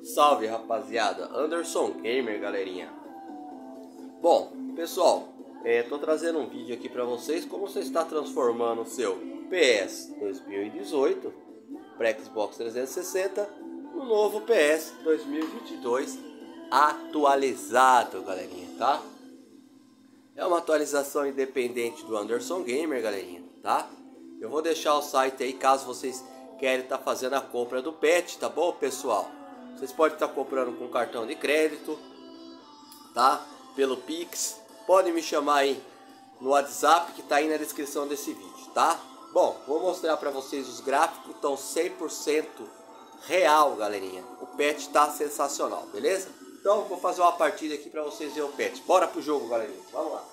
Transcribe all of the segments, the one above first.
Salve rapaziada, Anderson Gamer galerinha. Bom pessoal, tô trazendo um vídeo aqui para vocês como você está transformando o seu PS 2018 para Xbox 360 no novo PS 2022 atualizado, galerinha, tá? É uma atualização independente do Anderson Gamer, galerinha, tá? Eu vou deixar o site aí caso vocês querem estar fazendo a compra do pet, tá bom, pessoal? Vocês podem estar comprando com cartão de crédito, tá? Pelo Pix. Podem me chamar aí no WhatsApp que tá aí na descrição desse vídeo, tá? Bom, vou mostrar para vocês os gráficos, estão 100% real, galerinha. O pet tá sensacional, beleza? Então vou fazer uma partida aqui para vocês verem o pet. Bora pro jogo, galerinha. Vamos lá.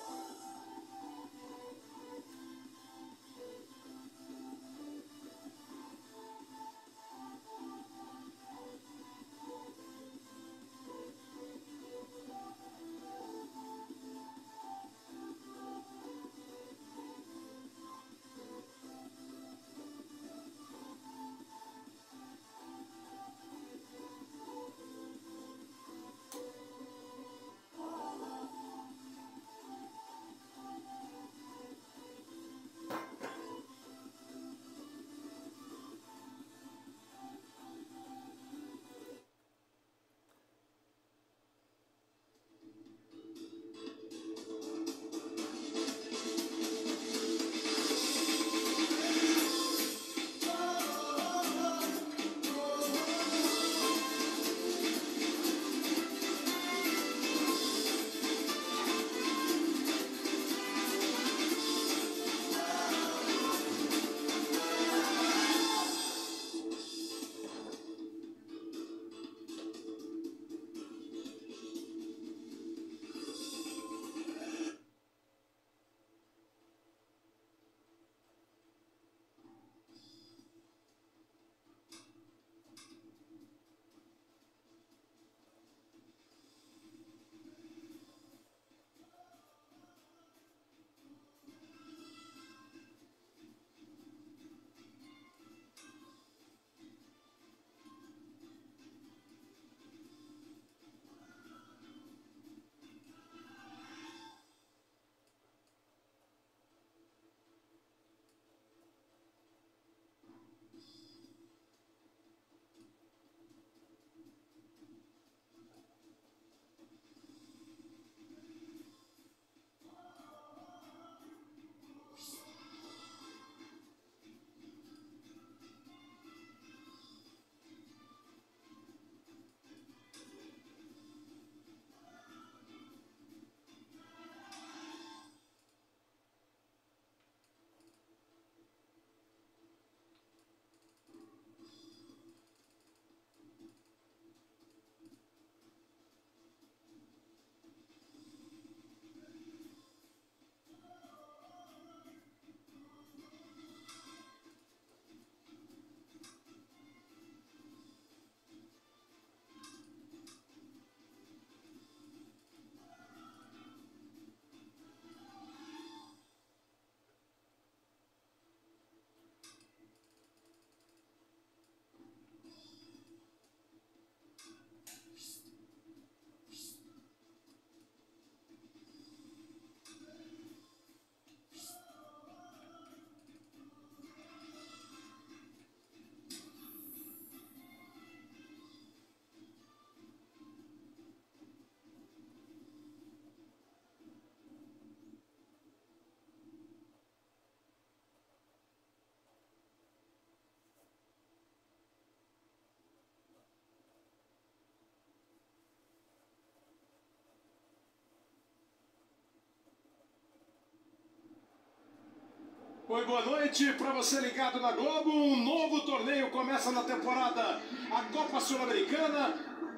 Oi, boa noite para você ligado na Globo. Um novo torneio começa na temporada, a Copa Sul-Americana.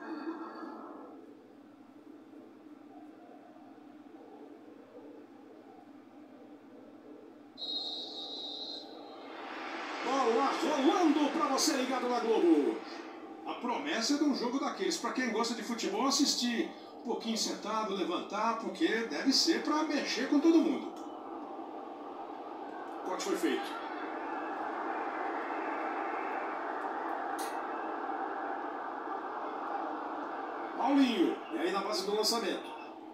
Bola rolando para você ligado na Globo. A promessa é de um jogo daqueles, para quem gosta de futebol, assistir um pouquinho sentado, levantar, porque deve ser para mexer com todo mundo. O corte foi feito. Paulinho. E aí na base do lançamento.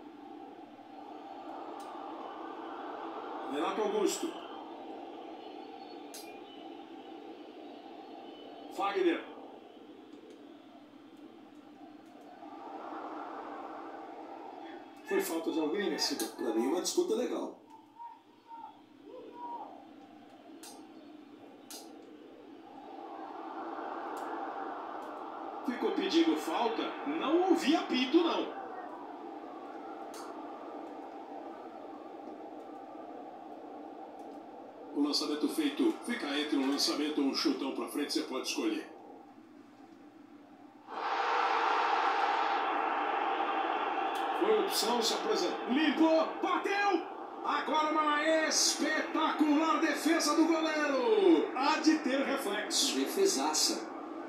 Renato Augusto. Fagner. Foi falta de alguém nesse? Pra mim, uma disputa legal. Ficou pedindo falta, não ouvi apito não. O lançamento feito fica entre um lançamento ou um chutão pra frente, você pode escolher. Foi opção, se apresentou. Limpou, bateu! Agora uma espetacular defesa do goleiro. Há de ter reflexo. Defesaça.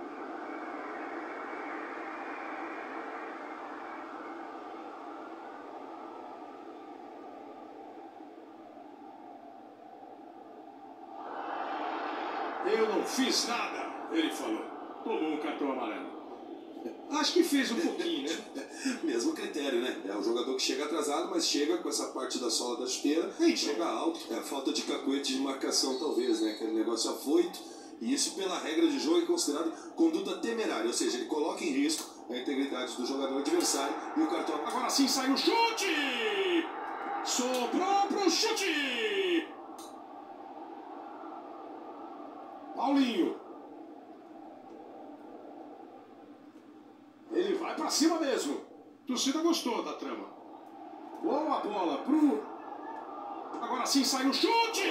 Eu não fiz nada, ele falou. Tomou um cartão amarelo. Acho que fez um pouquinho, né? Mesmo critério, né? É o jogador que chega atrasado, mas chega com essa parte da sola da chuteira, chega alto. É a falta de cacuete de marcação, talvez, né? Aquele negócio afoito. E isso, pela regra de jogo, é considerado conduta temerária. Ou seja, ele coloca em risco a integridade do jogador adversário e o cartão. Agora sim sai o chute! Sobrou pro chute! Paulinho. Ele vai pra cima mesmo. A torcida gostou da trama. Boa bola pro... Agora sim sai o chute!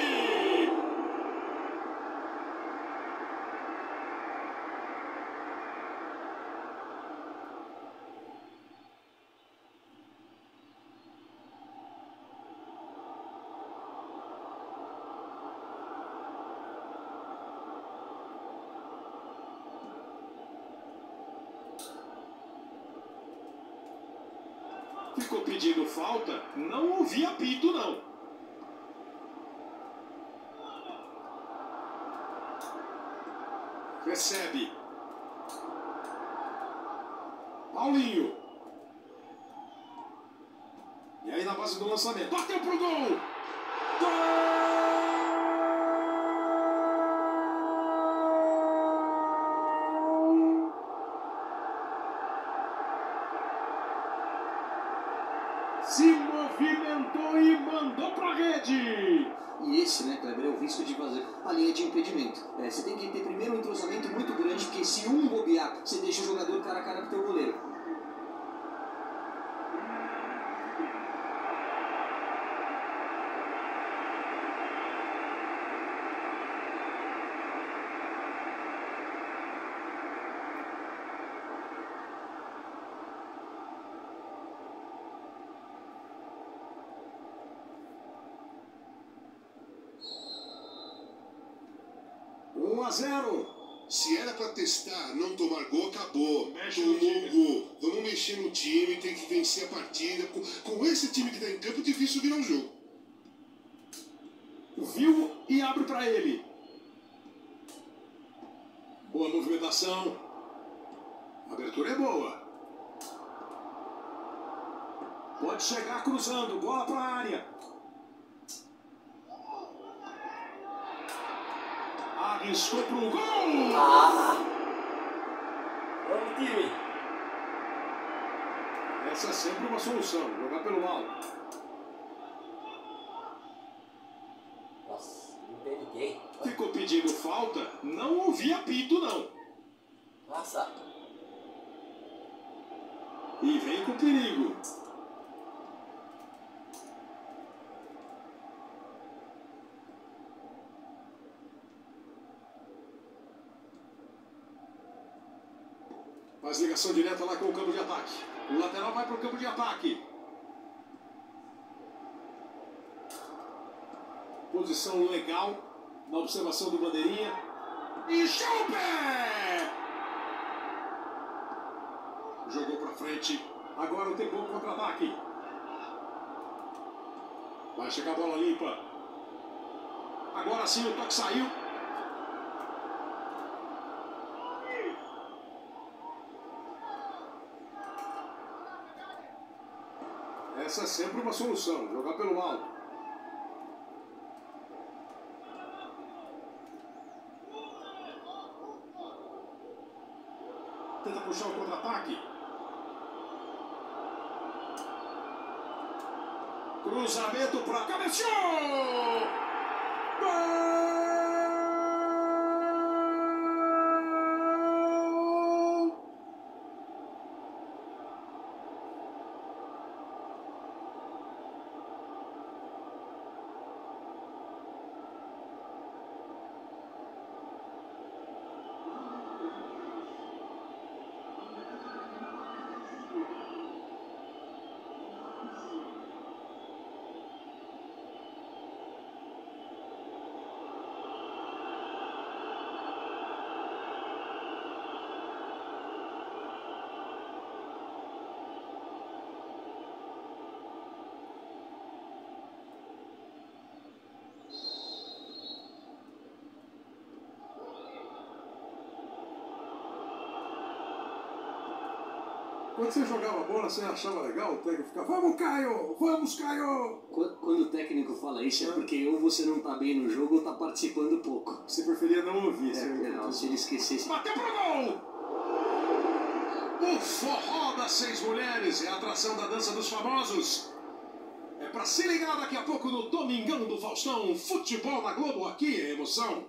Ficou pedindo falta, não ouvi apito não. Recebe. Paulinho. E aí na base do lançamento. Bateu pro gol. Gol! Se movimentou e mandou pra rede. E esse, né, Kleber, é o risco de fazer a linha de impedimento. Você tem que ter primeiro um entrosamento muito grande, porque se um bobear, você deixa o jogador cara a cara com o teu goleiro. A 0. Se era pra testar, não tomar gol, acabou. Mexe Tomou no time. gol. Vamos mexer no time, tem que vencer a partida. Com esse time que tá em campo, é difícil virar um jogo. Viu e abre pra ele. Boa movimentação. A abertura é boa. Pode chegar cruzando. Bola pra área. Arriscou pro gol! Vamos, time! Essa é sempre uma solução, jogar pelo alto. Nossa, não tem ninguém. Ficou pedindo falta, não ouvi apito não. Nossa. E vem com perigo. Faz ligação direta lá com o campo de ataque. O lateral vai para o campo de ataque. Posição legal na observação do bandeirinha. E chupa! Jogou para frente. Agora o tempo contra-ataque. Vai chegar a bola limpa. Agora sim o toque saiu. Essa é sempre uma solução, jogar pelo alto. Tenta puxar o contra-ataque. Cruzamento para cabeceou! Gol! Quando você jogava a bola, você achava legal? O técnico ficava, vamos, Caio! Vamos, Caio! Quando o técnico fala isso é porque ou você não tá bem no jogo ou tá participando pouco. Você preferia não ouvir. Se ele esquecesse... Bateu pro gol! O forró das 6 mulheres é a atração da dança dos famosos. É pra se ligar daqui a pouco no Domingão do Faustão. Futebol na Globo, aqui é emoção.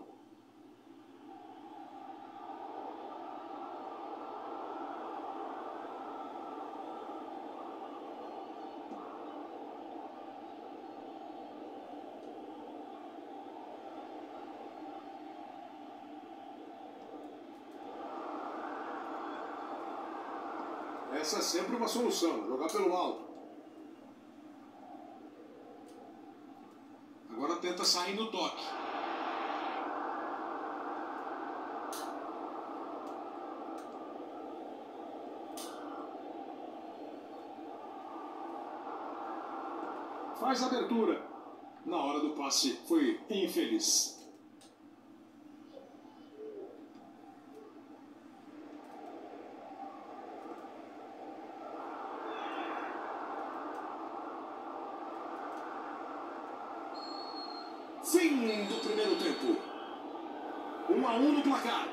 Essa é sempre uma solução, jogar pelo alto. Agora tenta sair no toque. Faz a abertura. Na hora do passe foi infeliz. Fim do primeiro tempo. 1-1 no placar.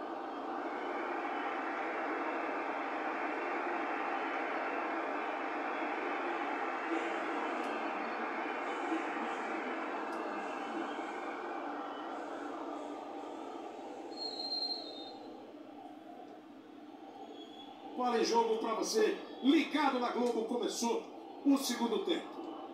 Bola em jogo para você. Ligado na Globo, começou o segundo tempo.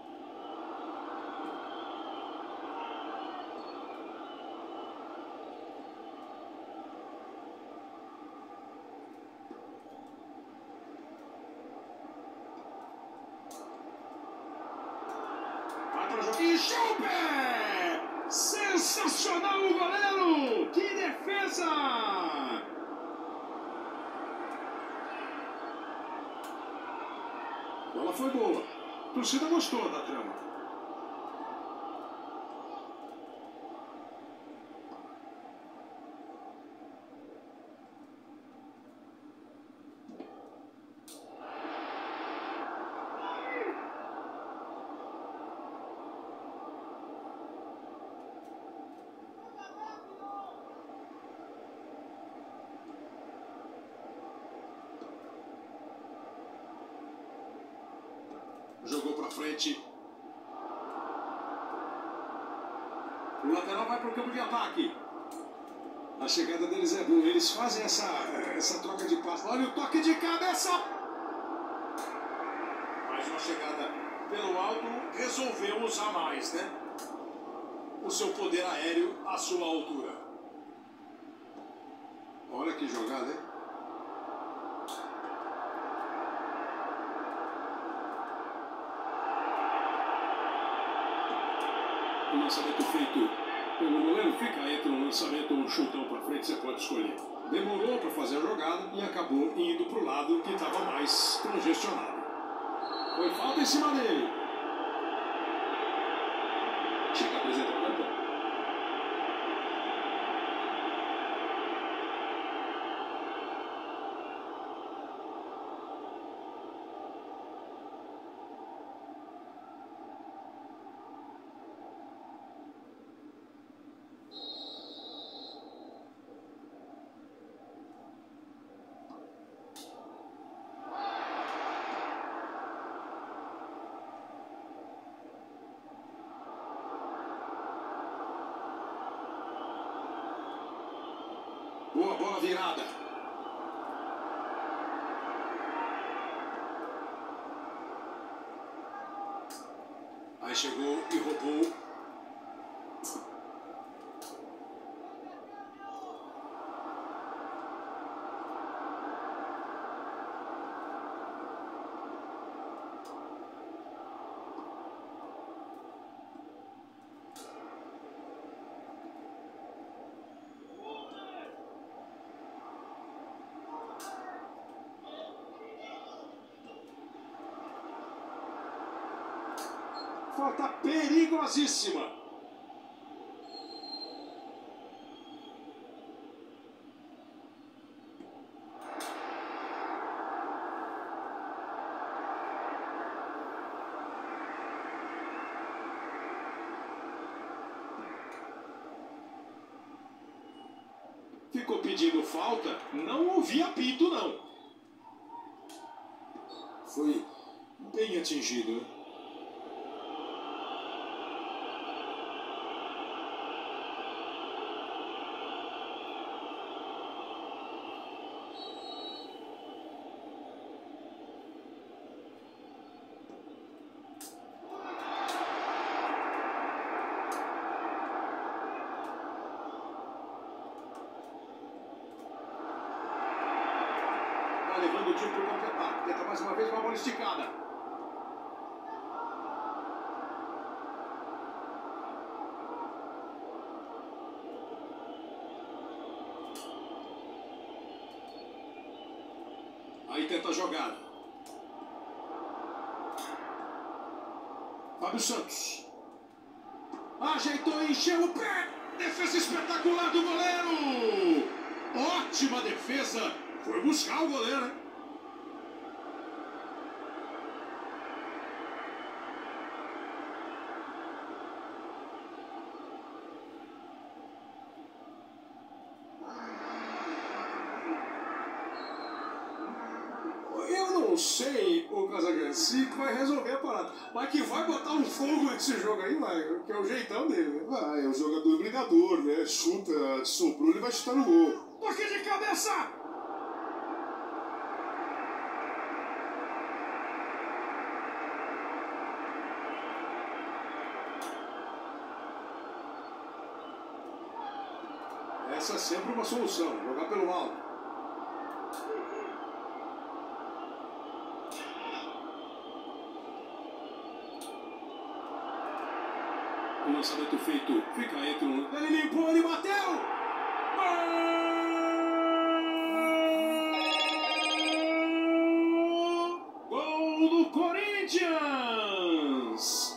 E Choupé! Sensacional o goleiro! Que defesa! A bola foi boa. A torcida gostou da trama. Jogou pra frente. O lateral vai pro campo de ataque. A chegada deles é boa. Eles fazem essa troca de passe. Olha o toque de cabeça. Mais uma chegada pelo alto. Resolveu usar mais, né? O seu poder aéreo à sua altura. Olha que jogada, hein? O lançamento feito pelo goleiro fica entre um lançamento ou um chutão para frente, você pode escolher. Demorou para fazer a jogada e acabou indo para o lado que estava mais congestionado. Foi falta em cima dele. Chega a apresentar o campo. Boa bola virada. Aí chegou e roubou. Falta perigosíssima. Ficou pedindo falta, não ouvi apito não. Foi bem atingido, né? Levando o time para o contra-ataque. Tenta mais uma vez uma bola esticada. Aí tenta a jogada. Fábio Santos. Ajeitou e encheu o pé. Defesa espetacular do goleiro. Ótima defesa. Foi buscar o goleiro, né? Eu não sei, o Casagrande, se vai resolver a parada, mas que vai botar um fogo nesse jogo aí, vai, que é o jeitão dele, né? Vai, é um jogador brigador, né? Chuta, soprou, ele vai chutar no gol. Toque de cabeça! Essa é sempre uma solução, jogar pelo alto. O lançamento feito fica entre um. Ele limpou, ele bateu! Gol do Corinthians!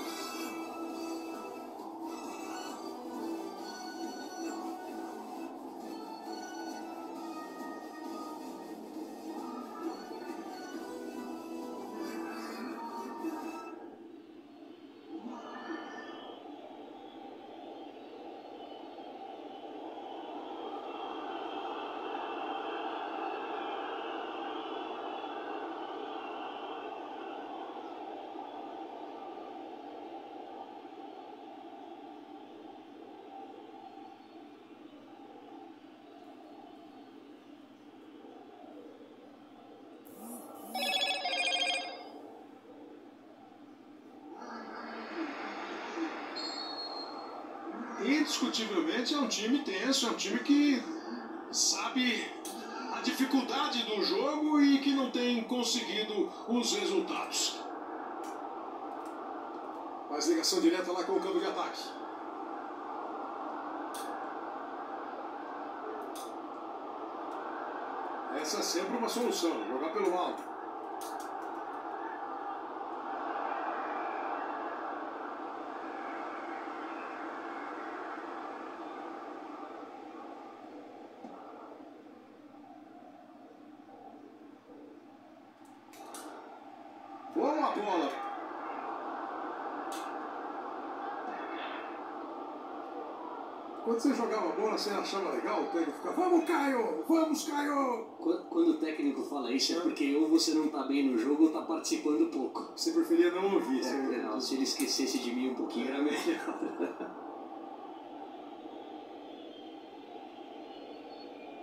Indiscutivelmente é um time tenso, é um time que sabe a dificuldade do jogo e que não tem conseguido os resultados. Faz ligação direta lá com o campo de ataque. Essa é sempre uma solução, jogar pelo alto. Boa bola. Quando você jogava bola, você achava legal? O técnico ficava, vamos, Caio! Vamos, Caio! Quando o técnico fala isso é porque ou você não tá bem no jogo ou tá participando pouco. Você preferia não ouvir. Não, se ele esquecesse de mim um pouquinho era melhor.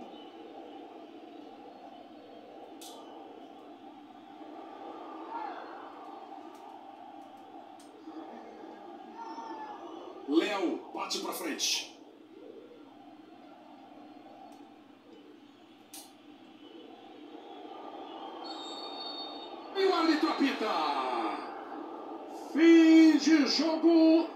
bate pra frente. E o árbitro apita. Fim de jogo.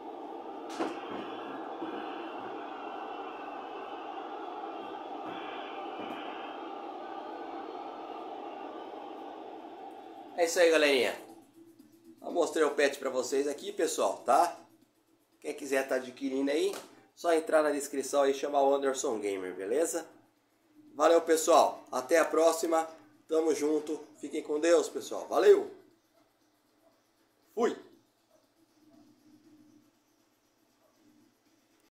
É isso aí, galerinha. Eu mostrei o pet pra vocês aqui, pessoal, tá? Quem quiser estar adquirindo aí, só entrar na descrição e chamar o Anderson Gamer, beleza? Valeu, pessoal. Até a próxima. Tamo junto. Fiquem com Deus, pessoal. Valeu. Fui.